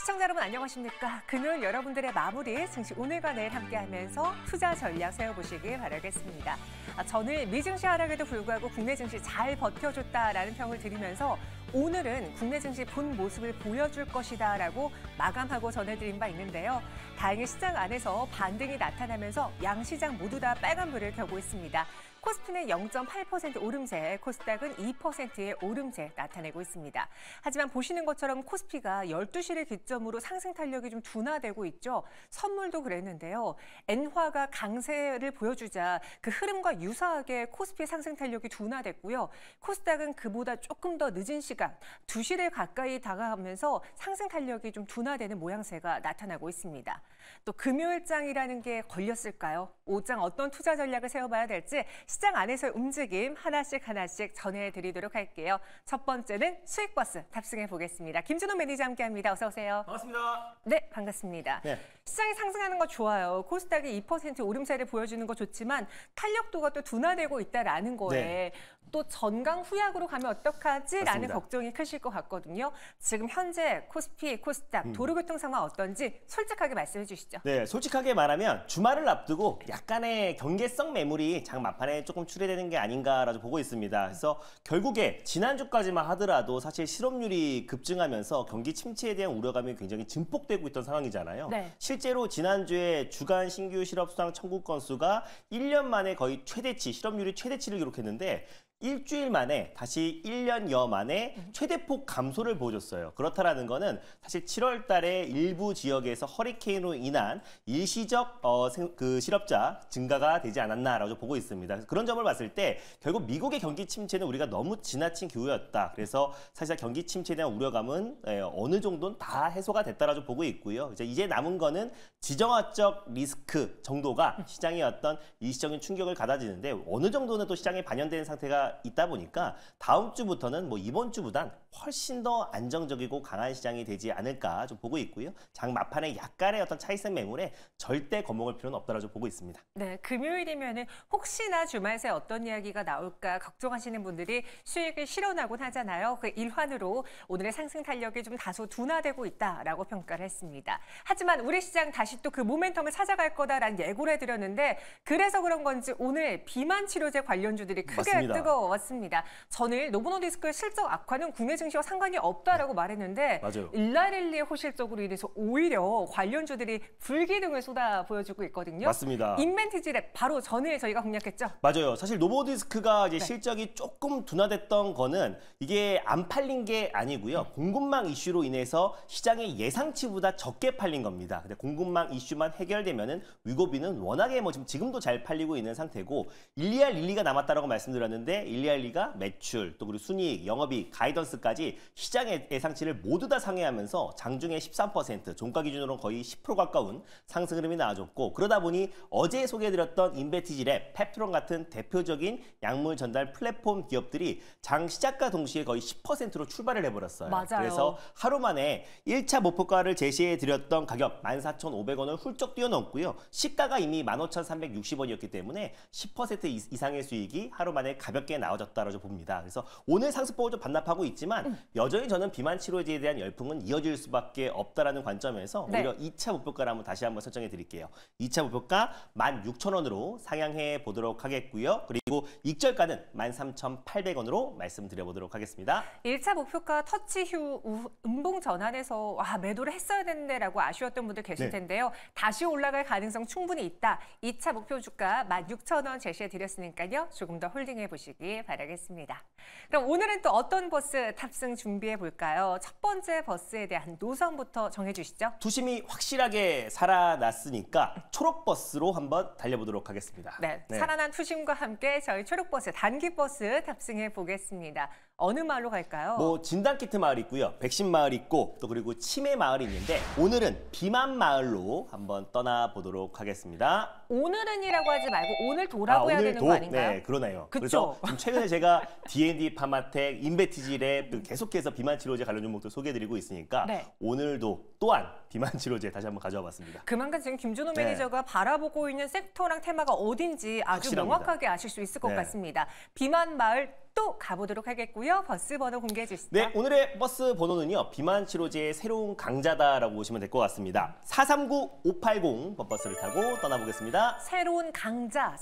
시청자 여러분 안녕하십니까? 금요일 여러분들의 마무리 증시 오늘과 내일 함께하면서 투자 전략 세워보시길 바라겠습니다. 저는 미증시 하락에도 불구하고 국내 증시 잘 버텨줬다라는 평을 드리면서 오늘은 국내 증시 본 모습을 보여줄 것이다라고 마감하고 전해드린 바 있는데요. 다행히 시장 안에서 반등이 나타나면서 양시장 모두 다 빨간불을 켜고 있습니다. 코스피는 0.8% 오름세, 코스닥은 2%의 오름세 나타내고 있습니다. 하지만 보시는 것처럼 코스피가 12시를 기점으로 상승 탄력이 좀 둔화되고 있죠. 선물도 그랬는데요. 엔화가 강세를 보여주자 그 흐름과 유사하게 코스피 상승 탄력이 둔화됐고요. 코스닥은 그보다 조금 더 늦은 시간, 2시를 가까이 다가가면서 상승 탄력이 좀 둔화되는 모양새가 나타나고 있습니다. 또 금요일장이라는 게 걸렸을까요? 5장 어떤 투자 전략을 세워봐야 될지 시장 안에서의 움직임 하나씩 전해드리도록 할게요. 첫 번째는 수익버스 탑승해 보겠습니다. 김준호 매니저 함께합니다. 어서 오세요. 반갑습니다. 네, 반갑습니다. 네. 시장이 상승하는 거 좋아요. 코스닥이 2% 오름세를 보여주는 거 좋지만 탄력도가 또 둔화되고 있다라는 거에 네. 또 전강 후약으로 가면 어떡하지라는 맞습니다. 걱정이 크실 것 같거든요. 지금 현재 코스피, 코스닥, 도로교통 상황 어떤지 솔직하게 말씀해 주시죠. 네, 솔직하게 말하면 주말을 앞두고 약간의 경계성 매물이 장 막판에 조금 출회되는 게 아닌가라고 보고 있습니다. 그래서 결국에 지난주까지만 하더라도 사실 실업률이 급증하면서 경기 침체에 대한 우려감이 굉장히 증폭되고 있던 상황이잖아요. 네. 실제로 지난주에 주간 신규 실업 수당 청구 건수가 1년 만에 거의 최대치, 실업률이 최대치를 기록했는데 일주일 만에 다시 1년여 만에 최대폭 감소를 보여줬어요. 그렇다라는 거는 사실 7월 달에 일부 지역에서 허리케인으로 인한 일시적 실업자 증가가 되지 않았나라고 보고 있습니다. 그런 점을 봤을 때 결국 미국의 경기 침체는 우리가 너무 지나친 기후였다. 그래서 사실 경기 침체에 대한 우려감은 어느 정도는 다 해소가 됐다라고 보고 있고요. 이제 남은 거는 지정학적 리스크 정도가 시장의 어떤 일시적인 충격을 가다지는데 어느 정도는 또 시장에 반영되는 상태가 있다 보니까 다음 주부터는 뭐 이번 주보단 훨씬 더 안정적이고 강한 시장이 되지 않을까 좀 보고 있고요. 장 막판에 약간의 어떤 차익성 매물에 절대 겁먹을 필요는 없다라고 보고 있습니다. 네, 금요일이면은 혹시나 주말새 어떤 이야기가 나올까 걱정하시는 분들이 수익을 실어나곤 하잖아요. 그 일환으로 오늘의 상승 탄력이 좀 다소 둔화되고 있다라고 평가를 했습니다. 하지만 우리 시장 다시 또 그 모멘텀을 찾아갈 거다라는 예고를 해드렸는데 그래서 그런 건지 오늘 비만 치료제 관련주들이 크게 맞습니다. 뜨거웠습니다. 전일 노보노디스크의 실적 악화는 국내 증시와 상관이 없다라고 말했는데 맞아요. 일라릴리의 호실적으로 인해서 오히려 관련주들이 불기둥을 쏟아 보여주고 있거든요. 맞습니다. 인벤티지랩 바로 전일 저희가 공략했죠. 맞아요. 사실 노보디스크가 이제 네. 실적이 조금 둔화됐던 거는 이게 안 팔린 게 아니고요. 공급망 이슈로 인해서 시장의 예상치보다 적게 팔린 겁니다. 근데 공급망 이슈만 해결되면은 위고비는 워낙에 뭐 지금도 잘 팔리고 있는 상태고 일리알 릴리가 남았다라고 말씀드렸는데 일리알 릴리가 매출 또 그리고 순이익, 영업이익, 가이던스까지 시장의 예상치를 모두 다 상회하면서 장중에 13%, 종가 기준으로 거의 10% 가까운 상승 흐름이 나와줬고 그러다 보니 어제 소개해드렸던 인베티지랩, 펩트론 같은 대표적인 약물 전달 플랫폼 기업들이 장 시작과 동시에 거의 10%로 출발을 해버렸어요. 맞아요. 그래서 하루 만에 1차 목표가를 제시해드렸던 가격 14,500원을 훌쩍 뛰어넘고요. 시가가 이미 15,360원이었기 때문에 10% 이상의 수익이 하루 만에 가볍게 나와졌다고 봅니다. 그래서 오늘 상승폭을 좀 반납하고 있지만 여전히 저는 비만 치료제에 대한 열풍은 이어질 수밖에 없다라는 관점에서 네. 오히려 2차 목표가를 한번 다시 한번 설정해 드릴게요. 2차 목표가 16,000원으로 상향해 보도록 하겠고요. 그리고 익절가는 13,800원으로 말씀드려보도록 하겠습니다. 1차 목표가 터치 후 음봉 전환에서 매도를 했어야 되는데라고 아쉬웠던 분들 계실 네. 텐데요. 다시 올라갈 가능성 충분히 있다. 2차 목표 주가 16,000원 제시해드렸으니까요. 조금 더 홀딩해 보시기 바라겠습니다. 그럼 오늘은 또 어떤 버스 탑승 준비해 볼까요? 첫 번째 버스에 대한 노선부터 정해주시죠. 투심이 확실하게 살아났으니까 초록버스로 한번 달려보도록 하겠습니다. 네, 살아난 투심과 함께 저희 초록버스, 단기버스 탑승해 보겠습니다. 어느 마을로 갈까요? 뭐 진단키트 마을 있고요. 백신 마을 있고 또 그리고 치매 마을이 있는데 오늘은 비만 마을로 한번 떠나보도록 하겠습니다. 오늘은이라고 하지 말고 오늘 도라고 해야 되는 거 아닌가요? 네, 그러네요. 그쵸? 그래서 지금 최근에 제가 D&D 파마텍, 인베티지랩 계속해서 비만 치료제 관련 종목도 소개해드리고 있으니까 네. 오늘도 또한 비만 치료제 다시 한번 가져와 봤습니다. 그만큼 지금 김준호 네. 매니저가 바라보고 있는 섹터랑 테마가 어딘지 아주 확실합니다. 명확하게 아실 수 있을 것 네. 같습니다. 비만 마을 또 가보도록 하겠고요. 버스 번호 공개해 주시죠. 네, 오늘의 버스 번호는요. 비만 치료제의 새로운 강자다라고 보시면 될 것 같습니다. 439-580 버스를 타고 떠나보겠습니다. 새로운 강자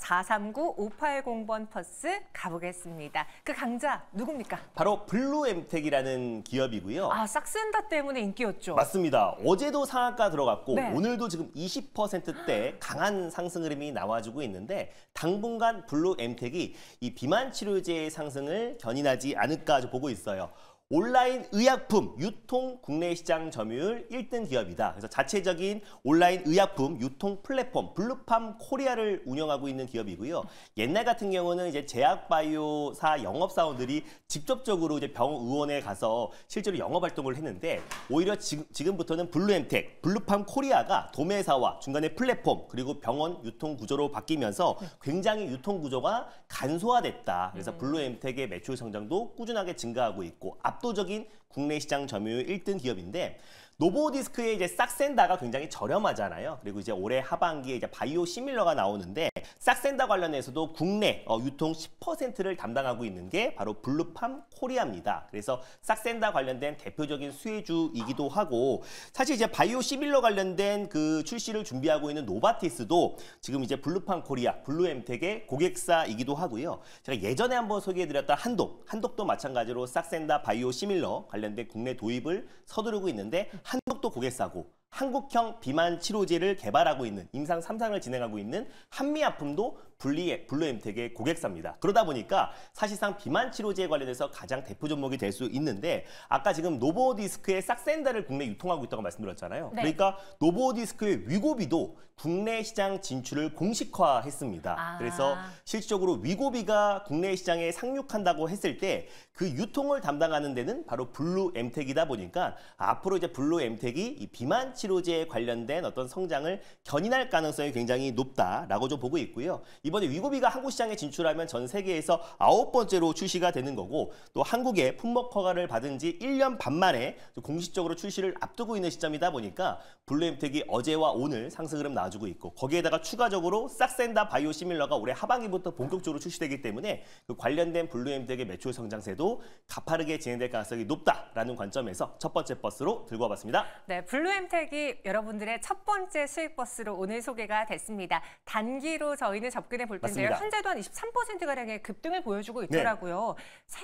439-580번 버스 가보겠습니다. 그 강자 누굽니까? 바로 블루엠텍이라는 기업이고요. 아, 싹센다 때문에 인기였죠. 맞습니다. 어제도 상한가 들어갔고 네. 오늘도 지금 20%대 강한 상승 흐름이 나와주고 있는데 당분간 블루엠텍이 이 비만 치료제의 상승을 견인하지 않을까 보고 있어요. 온라인 의약품 유통 국내 시장 점유율 1등 기업이다. 그래서 자체적인 온라인 의약품 유통 플랫폼 블루팜 코리아를 운영하고 있는 기업이고요. 옛날 같은 경우는 이제 제약바이오사 영업사원들이 직접적으로 이제 병 의원에 가서 실제로 영업 활동을 했는데 오히려 지금부터는 블루엠텍, 블루팜 코리아가 도매사와 중간에 플랫폼 그리고 병원 유통 구조로 바뀌면서 굉장히 유통 구조가 간소화됐다. 그래서 블루엠텍의 매출 성장도 꾸준하게 증가하고 있고 압도적인 국내 시장 점유율 1등 기업인데 노보디스크의 이제 싹센다가 굉장히 저렴하잖아요. 그리고 이제 올해 하반기에 이제 바이오 시밀러가 나오는데 싹센다 관련해서도 국내 유통 10%를 담당하고 있는 게 바로 블루팜 코리아입니다. 그래서 싹센다 관련된 대표적인 수혜주이기도 하고 사실 이제 바이오 시밀러 관련된 그 출시를 준비하고 있는 노바티스도 지금 이제 블루팜 코리아, 블루엠텍의 고객사이기도 하고요. 제가 예전에 한번 소개해드렸던 한독도 마찬가지로 싹센다 바이오 시밀러 관련된 국내 도입을 서두르고 있는데 한독도 고객사고 한국형 비만 치료제를 개발하고 있는 임상 3상을 진행하고 있는 한미약품도 블루엠텍의 고객사입니다. 그러다 보니까 사실상 비만 치료제에 관련해서 가장 대표 종목이 될 수 있는데 아까 지금 노보디스크의 싹센다를 국내 유통하고 있다고 말씀드렸잖아요. 네. 그러니까 노보디스크의 위고비도 국내 시장 진출을 공식화했습니다. 그래서 실질적으로 위고비가 국내 시장에 상륙한다고 했을 때 그 유통을 담당하는 데는 바로 블루엠텍이다 보니까 앞으로 이제 블루엠텍이 이 비만 치료제에 관련된 어떤 성장을 견인할 가능성이 굉장히 높다라고 좀 보고 있고요. 이번에 위고비가 한국 시장에 진출하면 전 세계에서 9번째로 출시가 되는 거고 또 한국의 품목 허가를 받은 지 1년 반 만에 공식적으로 출시를 앞두고 있는 시점이다 보니까 블루엠텍이 어제와 오늘 상승 흐름 나와주고 있고 거기에다가 추가적으로 싹센다 바이오 시밀러가 올해 하반기부터 본격적으로 출시되기 때문에 그 관련된 블루엠텍의 매출 성장세도 가파르게 진행될 가능성이 높다라는 관점에서 첫 번째 버스로 들고 와봤습니다. 네, 블루엠텍이 여러분들의 첫 번째 수익 버스로 오늘 소개가 됐습니다. 단기로 저희는 접근해 볼 텐데요. 맞습니다. 현재도 한 23%가량의 급등을 보여주고 있더라고요.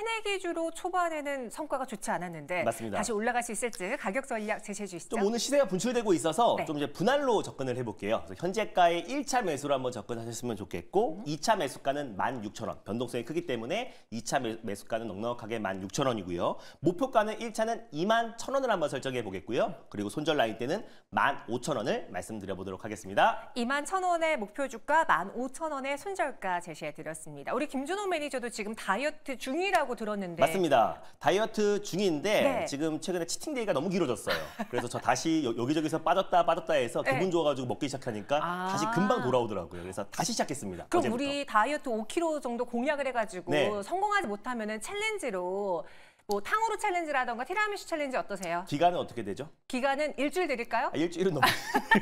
새내기주로 초반에는 성과가 좋지 않았는데 맞습니다. 다시 올라갈 수 있을지 가격 전략 제시해 주시죠. 좀 오늘 시세가 분출되고 있어서 네. 좀 이제 분할로 접근을 해볼게요. 그래서 현재가의 1차 매수로 한번 접근하셨으면 좋겠고 2차 매수가는 16,000원. 변동성이 크기 때문에 2차 매수가는 넉넉하게 16,000원이고요. 목표가는 1차는 21,000원을 한번 설정해 보겠고요. 그리고 손절 라인 때는 15,000원을 말씀드려보도록 하겠습니다. 21,000원의 목표 주가, 15,000원의 손절가 제시해 드렸습니다. 우리 김준호 매니저도 지금 다이어트 중이라고 들었는데 맞습니다. 다이어트 중인데 네. 지금 최근에 치팅데이가 너무 길어졌어요. 그래서 저 다시 여기저기서 빠졌다 해서 네. 기분 좋아가지고 먹기 시작하니까 다시 금방 돌아오더라고요. 그래서 다시 시작했습니다. 그럼 어제부터. 우리 다이어트 5kg 정도 공약을 해가지고 네. 성공하지 못하면 챌린지로 뭐 탕후루 챌린지라던가 티라미수 챌린지 어떠세요? 기간은 어떻게 되죠? 기간은 일주일 드릴까요? 일주일은 너무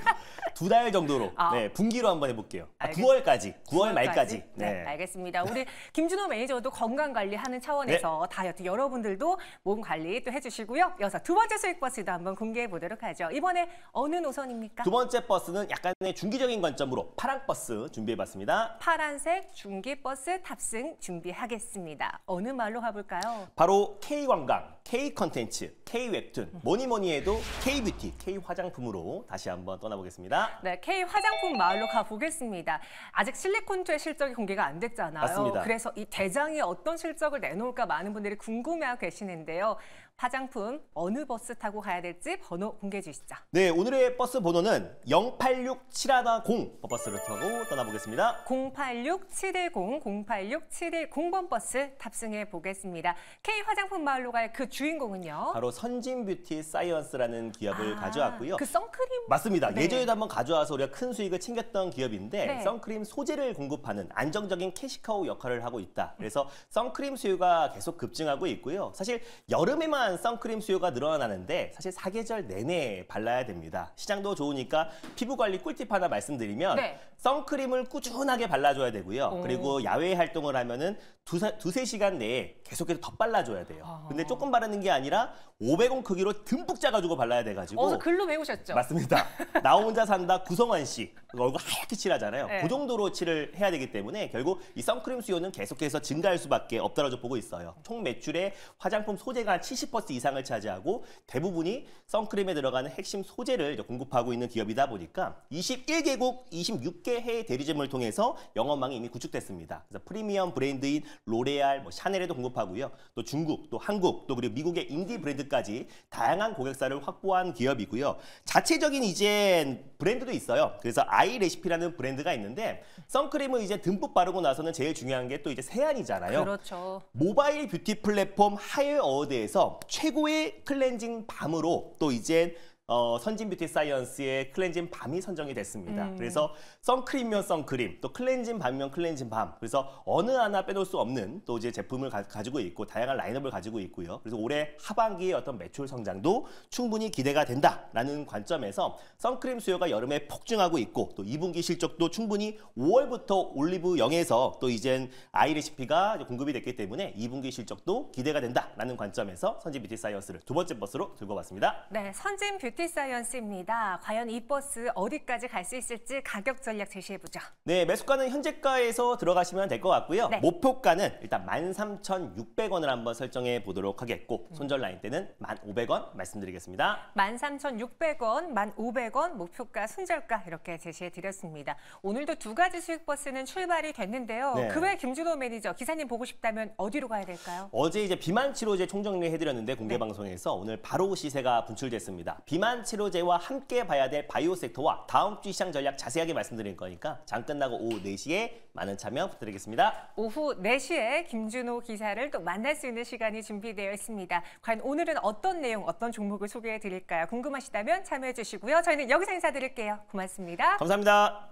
2달 정도로 네, 분기로 한번 해볼게요. 9월까지, 9월 말까지. 네, 알겠습니다. 우리 김준호 매니저도 건강 관리하는 차원에서 다이어트 여러분들도 몸 관리 또 해주시고요. 이어서 두 번째 수익 버스도 한번 공개해 보도록 하죠. 이번에 어느 노선입니까? 두 번째 버스는 약간의 중기적인 관점으로 파랑 버스 준비해봤습니다. 파란색 중기 버스 탑승 준비하겠습니다. 어느 말로 가볼까요? 바로 K관광, K컨텐츠, K웹툰, 뭐니 해도 K뷰티, K화장품으로 다시 한번 떠나보겠습니다. 네, K 화장품 마을로 가보겠습니다. 아직 실리콘투의 실적이 공개가 안 됐잖아요. 맞습니다. 그래서 이 대장이 어떤 실적을 내놓을까 많은 분들이 궁금해하고 계시는데요. 화장품 어느 버스 타고 가야 될지 번호 공개해 주시죠. 네, 오늘의 버스 번호는 086710 버스를 타고 떠나보겠습니다. 086710 버스 탑승해 보겠습니다. K 화장품 마을로 갈 그 주인공은요? 바로 선진뷰티 사이언스라는 기업을 가져왔고요. 그 선크림? 맞습니다. 네. 예전에도 한번 가져와서 우리가 큰 수익을 챙겼던 기업인데 네. 선크림 소재를 공급하는 안정적인 캐시카우 역할을 하고 있다. 그래서 선크림 수요가 계속 급증하고 있고요. 사실 여름에만 해야만 선크림 수요가 늘어나는데 사실 사계절 내내 발라야 됩니다. 시장도 좋으니까 피부 관리 꿀팁 하나 말씀드리면 네. 선크림을 꾸준하게 발라줘야 되고요. 그리고 야외 활동을 하면은 두세 시간 내에 계속해서 덧발라줘야 돼요. 근데 조금 바르는 게 아니라 500원 크기로 듬뿍 짜가지고 발라야 돼가지고. 어서 글로 배우셨죠? 맞습니다. 나 혼자 산다 구성환 씨 얼굴 하얗게 칠하잖아요. 네. 그 정도로 칠을 해야 되기 때문에 결국 이 선크림 수요는 계속해서 증가할 수밖에 없다라고 보고 있어요. 총 매출의 화장품 소재가 한 70% 이상을 차지하고 대부분이 선크림에 들어가는 핵심 소재를 공급하고 있는 기업이다 보니까 21개국 26개 해외 대리점을 통해서 영업망이 이미 구축됐습니다. 그래서 프리미엄 브랜드인 로레알, 샤넬에도 공급하고요. 또 중국, 또 한국, 또 그리고 미국의 인디 브랜드까지 다양한 고객사를 확보한 기업이고요. 자체적인 이제 브랜드도 있어요. 그래서 아이 레시피라는 브랜드가 있는데 선크림을 이제 듬뿍 바르고 나서는 제일 중요한 게 또 이제 세안이잖아요. 그렇죠. 모바일 뷰티 플랫폼 하이어 어워드에서 최고의 클렌징 밤으로 또 이제 선진 뷰티 사이언스의 클렌징 밤이 선정이 됐습니다. 그래서 선크림이면 선크림, 또 클렌징 밤이면 클렌징 밤. 그래서 어느 하나 빼놓을 수 없는 또 이제 제품을 가지고 있고 다양한 라인업을 가지고 있고요. 그래서 올해 하반기의 어떤 매출 성장도 충분히 기대가 된다라는 관점에서 선크림 수요가 여름에 폭증하고 있고 또 2분기 실적도 충분히 5월부터 올리브 0에서 또 이젠 아이 레시피가 공급이 됐기 때문에 2분기 실적도 기대가 된다라는 관점에서 선진 뷰티 사이언스를 두 번째 버스로 들고 왔습니다. 네, 선진 뷰티 사이언스입니다. 과연 이 버스 어디까지 갈 수 있을지 가격 전략 제시해보죠. 네, 매수가는 현재가에서 들어가시면 될 것 같고요. 네. 목표가는 일단 13,600원을 한번 설정해 보도록 하겠고 손절 라인 때는 1,500원 말씀드리겠습니다. 13,600원, 1,500원, 목표가, 손절가 이렇게 제시해드렸습니다. 오늘도 두 가지 수익 버스는 출발이 됐는데요. 네. 그 외 김준호 매니저, 기사님 보고 싶다면 어디로 가야 될까요? 어제 이제 비만 치료제 총정리해드렸는데 공개 네. 방송에서 오늘 바로 시세가 분출됐습니다. 비만 치료제와 함께 봐야 될 바이오 섹터와 다음 주 시장 전략 자세하게 말씀드릴 거니까 장 끝나고 오후 4시에 많은 참여 부탁드리겠습니다. 오후 4시에 김준호 기사를 또 만날 수 있는 시간이 준비되어 있습니다. 과연 오늘은 어떤 내용, 어떤 종목을 소개해 드릴까요? 궁금하시다면 참여해 주시고요. 저희는 여기서 인사드릴게요. 고맙습니다. 감사합니다.